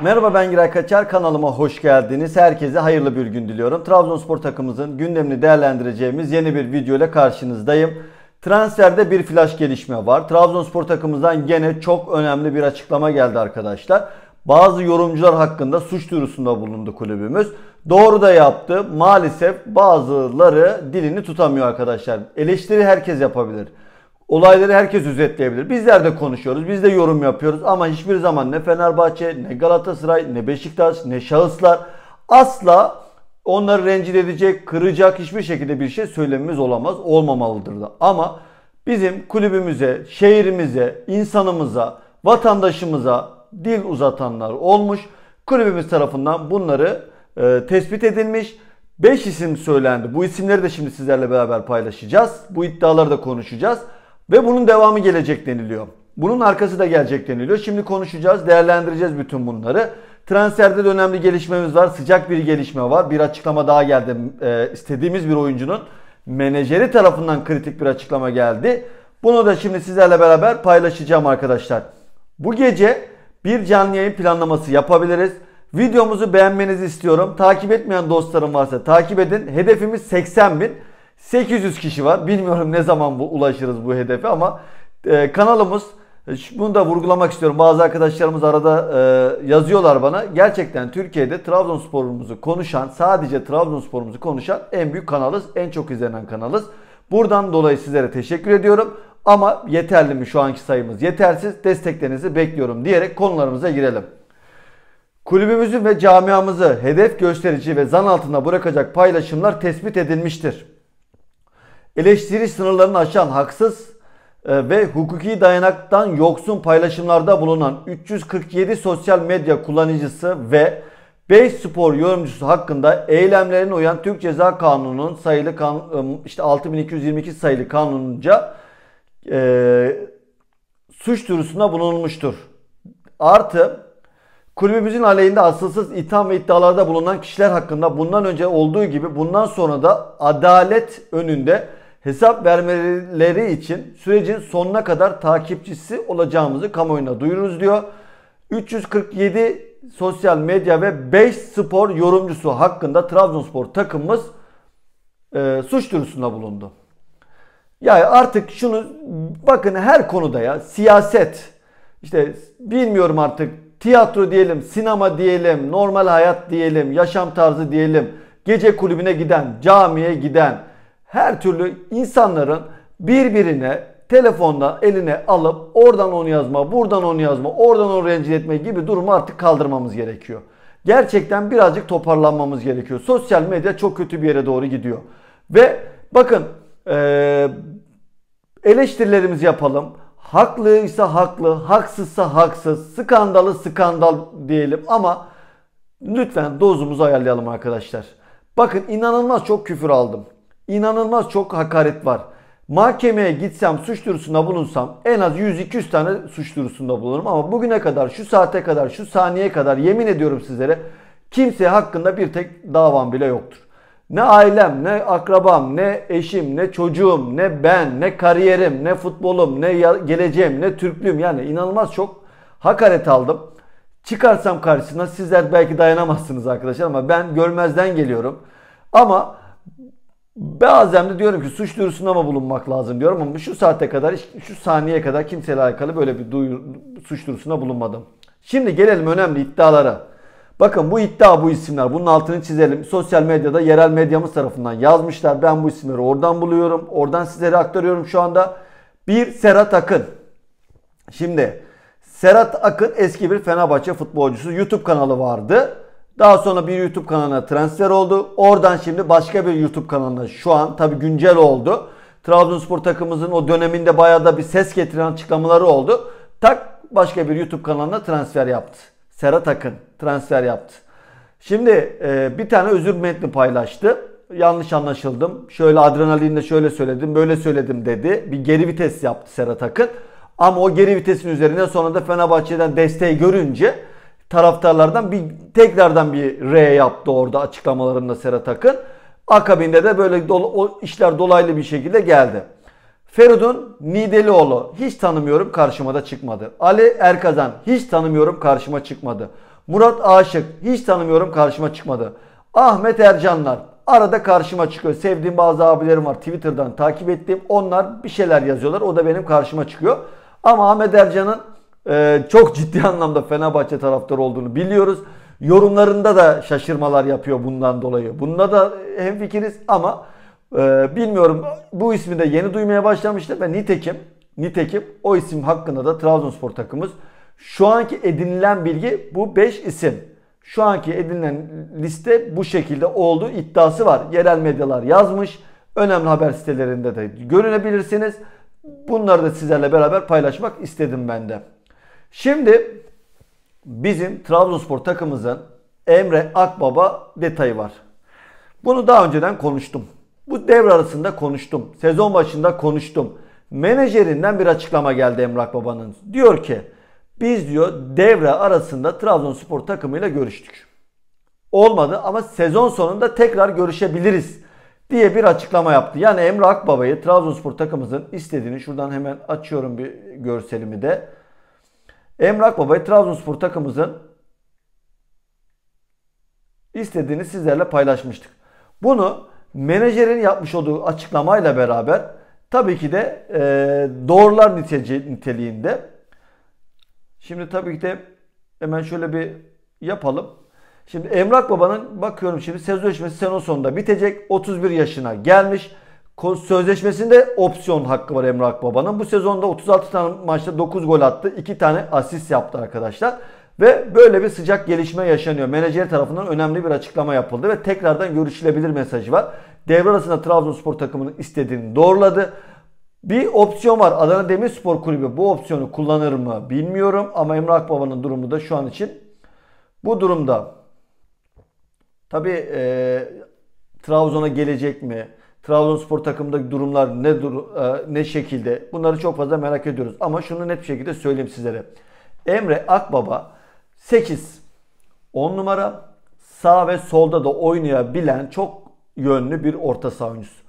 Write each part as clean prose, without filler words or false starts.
Merhaba, ben Giray Kaçar, kanalıma hoş geldiniz. Herkese hayırlı bir gün diliyorum. Trabzonspor takımımızın gündemini değerlendireceğimiz yeni bir video ile karşınızdayım. Transferde bir flash gelişme var. Trabzonspor takımımızdan gene çok önemli bir açıklama geldi arkadaşlar. Bazı yorumcular hakkında suç duyurusunda bulundu kulübümüz. Doğru da yaptı. Maalesef bazıları dilini tutamıyor arkadaşlar. Eleştiri herkes yapabilir. Olayları herkes özetleyebilir. Bizler de konuşuyoruz, biz de yorum yapıyoruz ama hiçbir zaman ne Fenerbahçe, ne Galatasaray, ne Beşiktaş, ne şahıslar asla onları rencide edecek, kıracak hiçbir şekilde bir şey söylememiz olamaz, olmamalıdır da. Ama bizim kulübümüze, şehrimize, insanımıza, vatandaşımıza dil uzatanlar olmuş. Kulübümüz tarafından bunları tespit edilmiş. 5 isim söylendi. Bu isimleri de şimdi sizlerle beraber paylaşacağız. Bu iddiaları da konuşacağız. Ve bunun devamı gelecek deniliyor. Bunun arkası da gelecek deniliyor. Şimdi konuşacağız, değerlendireceğiz bütün bunları. Transferde de önemli gelişmemiz var. Sıcak bir gelişme var. Bir açıklama daha geldi. İstediğimiz bir oyuncunun menajeri tarafından kritik bir açıklama geldi. Bunu da şimdi sizlerle beraber paylaşacağım arkadaşlar. Bu gece bir canlı yayın planlaması yapabiliriz. Videomuzu beğenmenizi istiyorum. Takip etmeyen dostlarım varsa takip edin. Hedefimiz 80.000. 800 kişi var. Bilmiyorum ne zaman ulaşırız bu hedefe ama kanalımız, bunu da vurgulamak istiyorum. Bazı arkadaşlarımız arada yazıyorlar bana. Gerçekten Türkiye'de Trabzonspor'umuzu konuşan, sadece Trabzonspor'umuzu konuşan en büyük kanalız. En çok izlenen kanalız. Buradan dolayı sizlere teşekkür ediyorum. Ama yeterli mi şu anki sayımız? Yetersiz. Desteklerinizi bekliyorum diyerek konularımıza girelim. Kulübümüzü ve camiamızı hedef gösterici ve zan altında bırakacak paylaşımlar tespit edilmiştir. Eleştiri sınırlarını aşan, haksız ve hukuki dayanaktan yoksun paylaşımlarda bulunan 347 sosyal medya kullanıcısı ve 5 spor yorumcusu hakkında eylemlerine uyan Türk Ceza Kanunu'nun sayılı 6222 sayılı kanununca suç duyurusunda bulunmuştur. Artı kulübümüzün aleyhinde asılsız itham ve iddialarda bulunan kişiler hakkında bundan önce olduğu gibi bundan sonra da adalet önünde hesap vermeleri için sürecin sonuna kadar takipçisi olacağımızı kamuoyuna duyururuz diyor. 347 sosyal medya ve 5 spor yorumcusu hakkında Trabzonspor takımımız suç duyurusunda bulundu. Yani artık şunu bakın, her konuda ya siyaset, işte bilmiyorum artık, tiyatro diyelim, sinema diyelim, normal hayat diyelim, yaşam tarzı diyelim, gece kulübüne giden, camiye giden her türlü insanların birbirine telefonla eline alıp oradan onu yazma, buradan onu yazma, oradan onu rencide etme gibi durumu artık kaldırmamız gerekiyor. Gerçekten birazcık toparlanmamız gerekiyor. Sosyal medya çok kötü bir yere doğru gidiyor. Ve bakın, eleştirilerimizi yapalım. Haklıysa haklı, haksızsa haksız, skandalı skandal diyelim ama lütfen dozumuzu ayarlayalım arkadaşlar. Bakın, inanılmaz çok küfür aldım. İnanılmaz çok hakaret var. Mahkemeye gitsem, suç duyurusunda bulunsam en az 100-200 tane suç duyurusunda bulunurum ama bugüne kadar, şu saate kadar, şu saniyeye kadar yemin ediyorum sizlere, kimseye hakkında bir tek davam bile yoktur. Ne ailem, ne akrabam, ne eşim, ne çocuğum, ne ben, ne kariyerim, ne futbolum, ne geleceğim, ne Türklüğüm, yani inanılmaz çok hakaret aldım. Çıkarsam karşısına sizler belki dayanamazsınız arkadaşlar ama ben görmezden geliyorum. Ama bazen de diyorum ki suç duyurusunda mı bulunmak lazım diyorum ama şu saate kadar, şu saniyeye kadar kimseyle alakalı böyle bir suç duyurusunda bulunmadım. Şimdi gelelim önemli iddialara. Bakın, bu iddia, bu isimler, bunun altını çizelim. Sosyal medyada yerel medyamız tarafından yazmışlar. Ben bu isimleri oradan buluyorum. Oradan sizlere aktarıyorum şu anda. Bir, Serhat Akın. Şimdi Serhat Akın eski bir Fenerbahçe futbolcusu. YouTube kanalı vardı. Daha sonra bir YouTube kanalına transfer oldu. Oradan şimdi başka bir YouTube kanalına, şu an tabii güncel oldu. Trabzonspor takımımızın o döneminde bayağı da bir ses getiren açıklamaları oldu. Tak, başka bir YouTube kanalına transfer yaptı. Serhat Akın transfer yaptı. Şimdi bir tane özür metni paylaştı. Yanlış anlaşıldım, şöyle adrenalinle şöyle söyledim, böyle söyledim dedi. Bir geri vites yaptı Serhat Akın. Ama o geri vitesin üzerine sonra da Fenerbahçe'den desteği görünce taraftarlardan tekrardan bir R yaptı orada açıklamalarında Serhat Akın. Akabinde de böyle o işler dolaylı bir şekilde geldi. Feridun Nidelioğlu hiç tanımıyorum, karşıma da çıkmadı. Ali Erkazan hiç tanımıyorum, karşıma çıkmadı. Murat Aşık hiç tanımıyorum, karşıma çıkmadı. Ahmet Ercanlar arada karşıma çıkıyor. Sevdiğim bazı abilerim var, Twitter'dan takip ettiğim, onlar bir şeyler yazıyorlar, o da benim karşıma çıkıyor. Ama Ahmet Ercan'ın çok ciddi anlamda Fenerbahçe taraftarı olduğunu biliyoruz. Yorumlarında da şaşırmalar yapıyor bundan dolayı. Bunda da hemfikiriz ama bilmiyorum, bu ismi de yeni duymaya başlamıştım ve nitekim o isim hakkında da Trabzonspor takımımız, şu anki edinilen bilgi bu 5 isim. Şu anki edinilen liste bu şekilde olduğu iddiası var. Yerel medyalar yazmış. Önemli haber sitelerinde de görünebilirsiniz. Bunları da sizlerle beraber paylaşmak istedim ben de. Şimdi bizim Trabzonspor takımımızın Emre Akbaba detayı var. Bunu daha önceden konuştum. Bu devre arasında konuştum. Sezon başında konuştum. Menajerinden bir açıklama geldi Emre Akbaba'nın. Diyor ki biz diyor devre arasında Trabzonspor takımıyla görüştük. Olmadı ama sezon sonunda tekrar görüşebiliriz diye bir açıklama yaptı. Yani Emre Akbaba'yı Trabzonspor takımımızın istediğini, şuradan hemen açıyorum bir görselimi de. Emre Akbaba'yı Trabzonspor takımımızın istediğini sizlerle paylaşmıştık. Bunu menajerin yapmış olduğu açıklamayla beraber tabii ki de doğrular niteliğinde. Şimdi tabii ki de hemen şöyle bir yapalım. Şimdi Emre Akbaba'nın bakıyorum şimdi sözleşmesi sezon sonunda bitecek. 31 yaşına gelmiş. Sözleşmesinde opsiyon hakkı var Emre Akbaba'nın. Bu sezonda 36 tane maçta 9 gol attı. 2 tane asist yaptı arkadaşlar. Ve böyle bir sıcak gelişme yaşanıyor. Menajer tarafından önemli bir açıklama yapıldı ve tekrardan görüşülebilir mesajı var. Devre arasında Trabzonspor takımının istediğini doğruladı. Bir opsiyon var. Adana Demirspor Kulübü bu opsiyonu kullanır mı bilmiyorum. Ama Emre Akbaba'nın durumu da şu an için bu durumda. Tabii Trabzon'a gelecek mi? Trabzonspor takımındaki durumlar ne şekilde? Bunları çok fazla merak ediyoruz. Ama şunu net bir şekilde söyleyeyim sizlere. Emre Akbaba 8, 10 numara, sağ ve solda da oynayabilen çok yönlü bir orta saha oyuncusu.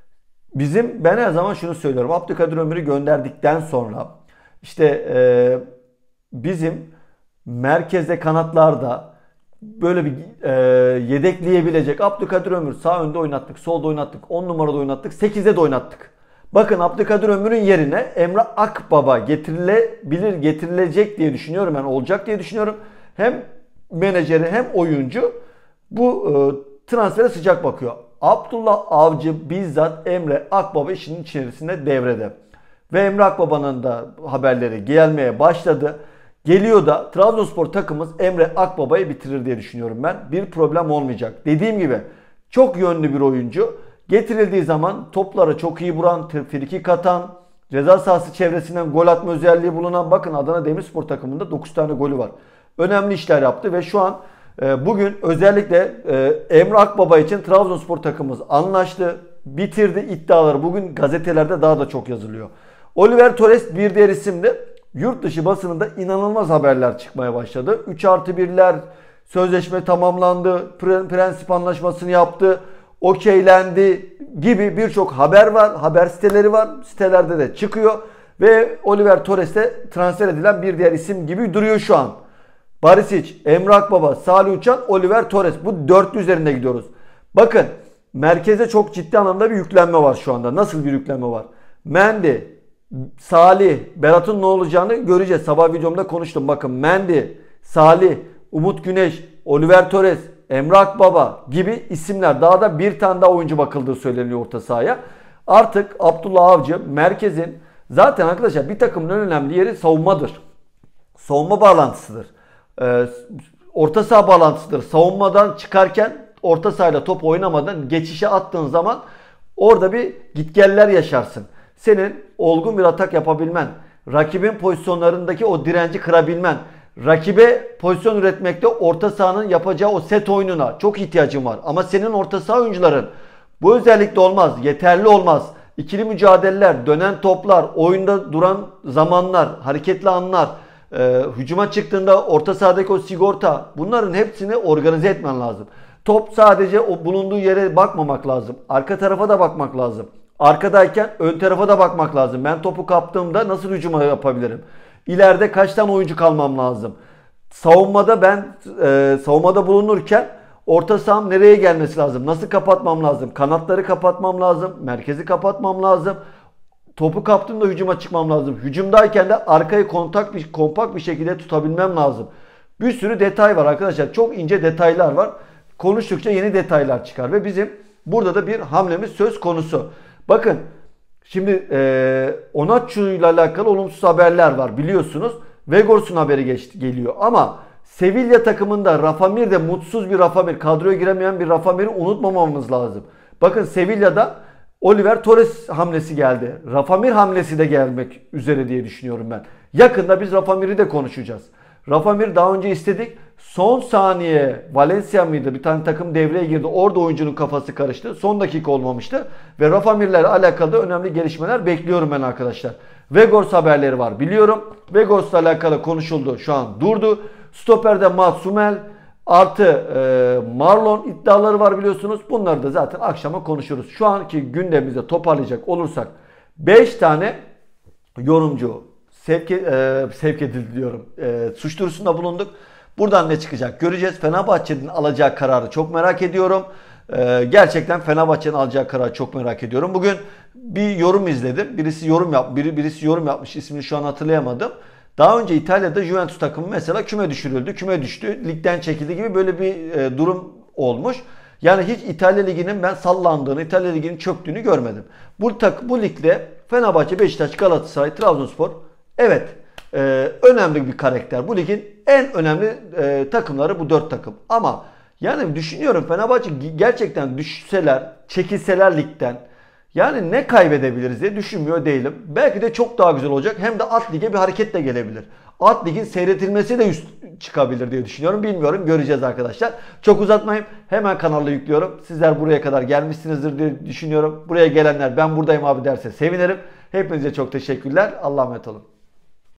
Ben her zaman şunu söylüyorum. Abdülkadir Ömür'ü gönderdikten sonra işte bizim merkezde, kanatlarda böyle bir yedekleyebilecek, Abdülkadir Ömür sağ önde oynattık, solda oynattık, 10 numarada oynattık, 8'de de oynattık. Bakın Abdülkadir Ömür'ün yerine Emre Akbaba getirilecek diye düşünüyorum. Yani olacak diye düşünüyorum. Hem menajeri hem oyuncu bu transfere sıcak bakıyor. Abdullah Avcı bizzat Emre Akbaba işinin içerisinde devrede. Ve Emre Akbaba'nın da haberleri gelmeye başladı. Geliyor da Trabzonspor takımımız Emre Akbaba'yı bitirir diye düşünüyorum ben. Bir problem olmayacak. Dediğim gibi çok yönlü bir oyuncu. Getirildiği zaman toplara çok iyi vuran, frikik atan, ceza sahası çevresinden gol atma özelliği bulunan, bakın Adana Demirspor takımında 9 tane golü var. Önemli işler yaptı ve şu an bugün özellikle Emre Akbaba için Trabzonspor takımımız anlaştı, bitirdi iddiaları bugün gazetelerde daha da çok yazılıyor. Oliver Torres bir diğer isimdi. Yurt dışı basınında inanılmaz haberler çıkmaya başladı. 3+1'ler, sözleşme tamamlandı, prensip anlaşmasını yaptı, okeylendi gibi birçok haber var. Haber siteleri var. Sitelerde de çıkıyor. Ve Oliver Torres de transfer edilen bir diğer isim gibi duruyor şu an. Barisic, Emre Akbaba, Salih Uçan, Oliver Torres. Bu dörtlü üzerinde gidiyoruz. Bakın merkeze çok ciddi anlamda bir yüklenme var şu anda. Nasıl bir yüklenme var? Mendy, Salih, Berat'ın ne olacağını göreceğiz. Sabah videomda konuştum. Bakın Mendy, Salih, Umut Güneş, Oliver Torres, Emre Akbaba gibi isimler. Daha da bir tane daha oyuncu bakıldığı söyleniyor orta sahaya. Artık Abdullah Avcı merkezin, zaten arkadaşlar bir takımın en önemli yeri savunmadır. Savunma bağlantısıdır. Orta saha bağlantısıdır. Savunmadan çıkarken orta sahayla top oynamadan geçişe attığın zaman orada bir gitgeller yaşarsın. Senin olgun bir atak yapabilmen, rakibin pozisyonlarındaki o direnci kırabilmen, rakibe pozisyon üretmekte orta sahanın yapacağı o set oyununa çok ihtiyacın var. Ama senin orta saha oyuncuların bu özellikle olmaz, yeterli olmaz. İkili mücadeleler, dönen toplar, oyunda duran zamanlar, hareketli anlar, hücuma çıktığında orta sahadaki o sigorta, bunların hepsini organize etmen lazım. Top sadece o bulunduğu yere bakmamak lazım. Arka tarafa da bakmak lazım. Arkadayken ön tarafa da bakmak lazım. Ben topu kaptığımda nasıl hücuma yapabilirim? İleride kaç tane oyuncu kalmam lazım? savunmada savunmada bulunurken orta saham nereye gelmesi lazım? Nasıl kapatmam lazım? Kanatları kapatmam lazım. Merkezi kapatmam lazım. Topu kaptığımda hücuma çıkmam lazım. Hücumdayken de arkayı kompakt bir şekilde tutabilmem lazım. Bir sürü detay var arkadaşlar. Çok ince detaylar var. Konuştukça yeni detaylar çıkar ve bizim burada da bir hamlemiz söz konusu. Bakın şimdi Onaçu ile alakalı olumsuz haberler var biliyorsunuz. Vegors'un haberi geliyor ama Sevilla takımında Rafa Mir de mutsuz bir Rafa Mir, kadroya giremeyen bir Rafa Mir'i unutmamamız lazım. Bakın Sevilla'da Oliver Torres hamlesi geldi. Rafa Mir hamlesi de gelmek üzere diye düşünüyorum ben. Yakında biz Rafa Mir'i de konuşacağız. Rafa Mir daha önce istedik. Son saniye Valencia mıydı? Bir tane takım devreye girdi. Orada oyuncunun kafası karıştı. Son dakika olmamıştı. Ve Rafa Mir'le alakalı da önemli gelişmeler bekliyorum ben arkadaşlar. Vegors haberleri var biliyorum. Vegors'la alakalı konuşuldu. Şu an durdu. Stoper'de Matsumel artı Marlon iddiaları var biliyorsunuz. Bunları da zaten akşama konuşuruz. Şu anki gündemimize toparlayacak olursak 5 tane yorumcu sevk edildi diyorum. Suç duyurusunda bulunduk. Buradan ne çıkacak göreceğiz. Fenerbahçe'nin alacağı kararı çok merak ediyorum. Gerçekten Fenerbahçe'nin alacağı kararı çok merak ediyorum. Bugün bir yorum izledim. Birisi yorum yapmış. İsmini şu an hatırlayamadım. Daha önce İtalya'da Juventus takımı mesela küme düşürüldü. Küme düştü. Ligden çekildi gibi böyle bir durum olmuş. Yani hiç İtalya Ligi'nin ben sallandığını, İtalya Ligi'nin çöktüğünü görmedim. Bu ligde Fenerbahçe, Beşiktaş, Galatasaray, Trabzonspor evet önemli bir karakter. Bu ligin en önemli takımları bu 4 takım. Ama yani düşünüyorum Fenerbahçe gerçekten düşseler, çekilseler ligden yani ne kaybedebiliriz diye düşünmüyor değilim. Belki de çok daha güzel olacak. Hem de Alt Lig'e bir hareket de gelebilir. Alt Lig'in seyretilmesi de üst çıkabilir diye düşünüyorum. Bilmiyorum. Göreceğiz arkadaşlar. Çok uzatmayayım. Hemen kanala yüklüyorum. Sizler buraya kadar gelmişsinizdir diye düşünüyorum. Buraya gelenler ben buradayım abi derse sevinirim. Hepinize çok teşekkürler. Allah'a emanet olun.